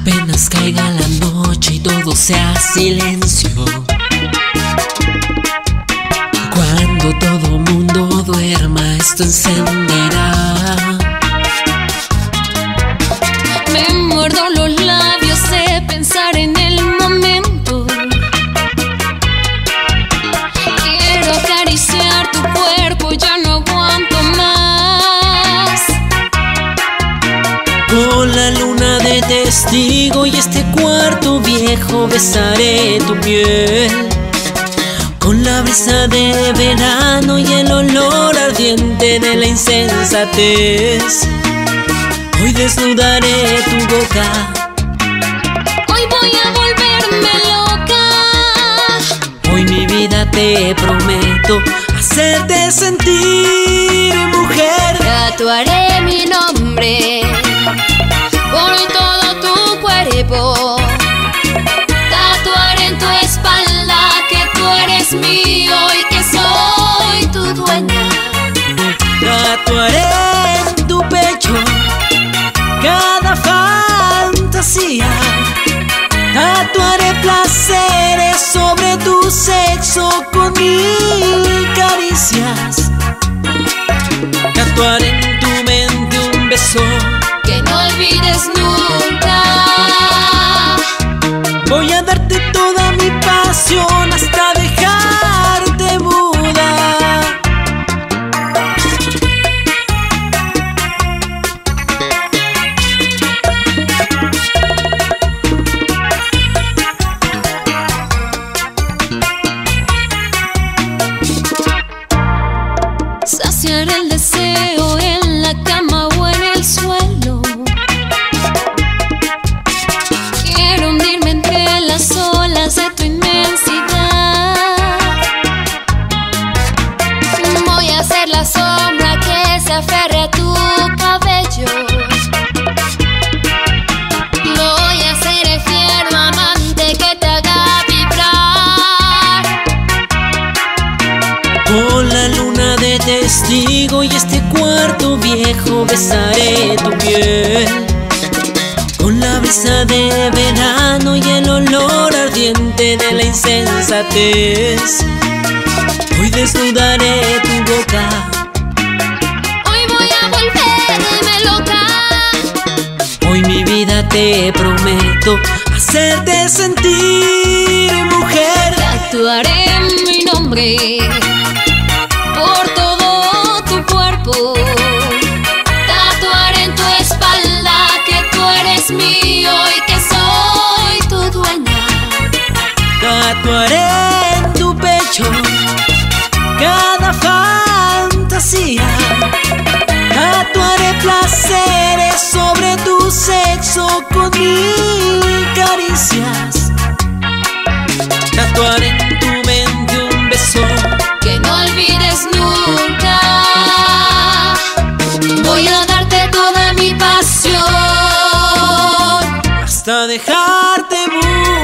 Apenas caiga la noche y todo sea silencio, cuando todo mundo duerma, esto encenderá. Me muerdo los labios de pensar en el momento. Quiero acariciar tu cuerpo, ya no aguanto más. Con la luna de testigo y este cuarto viejo besaré tu piel. Con la brisa de verano y el olor ardiente de la insensatez, hoy desnudaré tu boca. Hoy voy a volverme loca. Hoy mi vida te prometo hacerte sentir mujer. Tatuaré mi nombre por todo tu cuerpo. Tatuaré en tu espalda que tú eres mío y que soy tu dueña. Tatuaré en tu pecho cada fantasía. Tatuaré placeres sobre tu sexo con mil caricias. Tatuaré en tu mente un beso Que no olvides nunca. Voy a darte toda mi pasión hasta dejarte muda. Saciar el deseo en la cama o en el suelo. Quiero hundirme entre las olas de tu inmensidad. Voy a ser la sombra que se aferre a tu cabello. Voy a ser el fiero amante que te haga vibrar. Con la luna de testigo y este cuarto viejo besaré tu piel. Con la brisa de verano y el olor ardiente de la insensatez, hoy desnudaré tu boca. Hoy voy a volverme loca. Hoy mi vida te prometo hacerte sentir mujer. Tatuaré mi nombre por todo tu cuerpo. Tatuaré en tu espalda que tú eres mío y que soy tu dueña. Tatuaré en tu pecho cada fantasía. Tatuaré placeres sobre tu sexo con mil caricias. Tatuaré en tu mente un beso Que no olvides nunca. Voy a darte toda mi pasión hasta dejarte muda.